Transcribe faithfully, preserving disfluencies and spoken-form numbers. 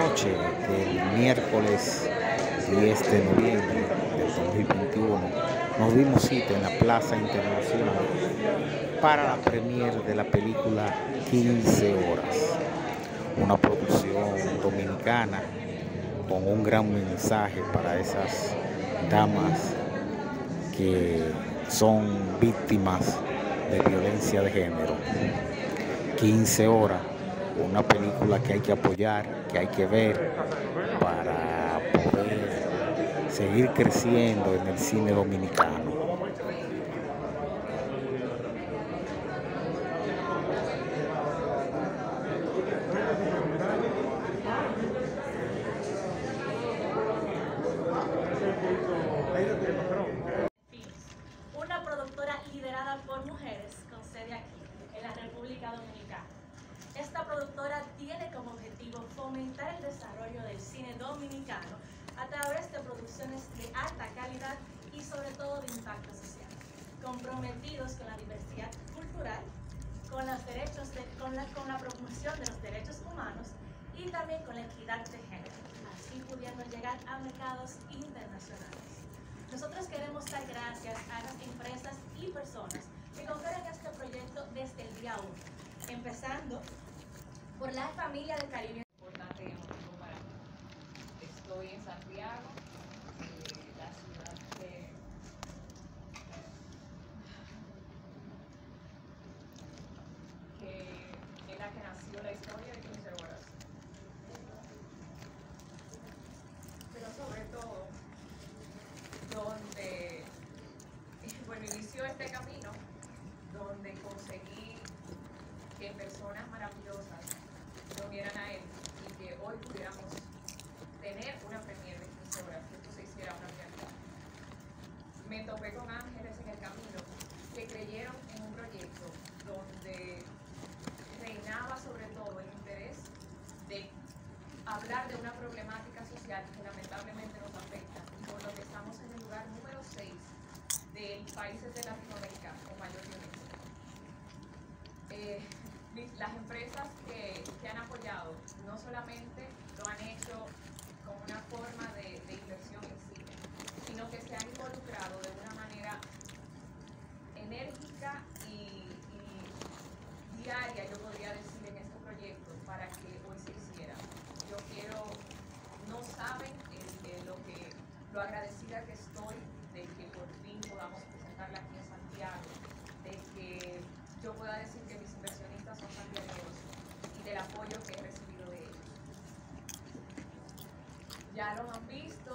noche del miércoles diez de noviembre del dos mil veintiuno nos dimos cita en la Plaza Internacional para la premier de la película quince horas, una producción dominicana con un gran mensaje para esas damas que son víctimas de violencia de género. quince horas, una película que hay que apoyar, que hay que ver para poder seguir creciendo en el cine dominicano. Una productora liderada por mujeres con sede aquí, en la República Dominicana. Esta productora tiene como objetivo fomentar el desarrollo del cine dominicano a través de producciones de alta calidad y sobre todo de impacto social, comprometidos con la diversidad cultural, con, los derechos de, con, la, con la promoción de los derechos humanos y también con la equidad de género, así pudiendo llegar a mercados internacionales. Nosotros queremos dar gracias a las empresas y personas que confiaron en este proyecto desde el día uno, empezando por la familia del Caribe. Importante y emotivo para mí. Estoy en Santiago, eh, la ciudad que, que en la que nació la historia de quince horas. Pero sobre todo, donde, bueno, inició este camino, donde conseguí que personas maravillosas se unieran a él y que hoy pudiéramos tener una premier de quince horas, que esto se hiciera una realidad. Me topé con ángeles en el camino que creyeron en un proyecto donde reinaba sobre todo el interés de hablar de una problemática social que lamentablemente nos afecta y por lo que estamos en el lugar número seis de países de Latinoamérica con mayor violencia. Eh, las empresas que, que han apoyado no solamente lo han hecho como una forma de, de inversión en cine, sino que se han involucrado de una manera enérgica y, y diaria, yo podría decir, en este proyecto para que hoy se hiciera. Yo quiero, no saben el, el, lo, que, lo agradecida que estoy de que por fin podamos presentarla aquí en Santiago, de que yo pueda decir que mis inversionistas son santiagueros y del apoyo que he recibido de ellos. Ya lo han visto.